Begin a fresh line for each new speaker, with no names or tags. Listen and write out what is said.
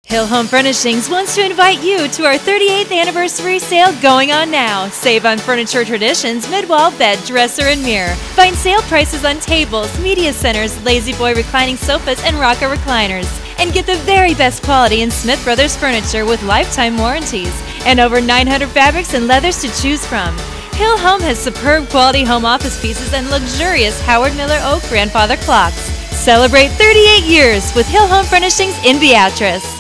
Hill Home Furnishings wants to invite you to our 38th anniversary sale going on now. Save on furniture traditions, mid-wall, bed, dresser, and mirror. Find sale prices on tables, media centers, Lazy Boy reclining sofas, and rocker recliners. And get the very best quality in Smith Brothers furniture with lifetime warranties. And over 900 fabrics and leathers to choose from. Hill Home has superb quality home office pieces and luxurious Howard Miller Oak grandfather clocks. Celebrate 38 years with Hill Home Furnishings in Beatrice.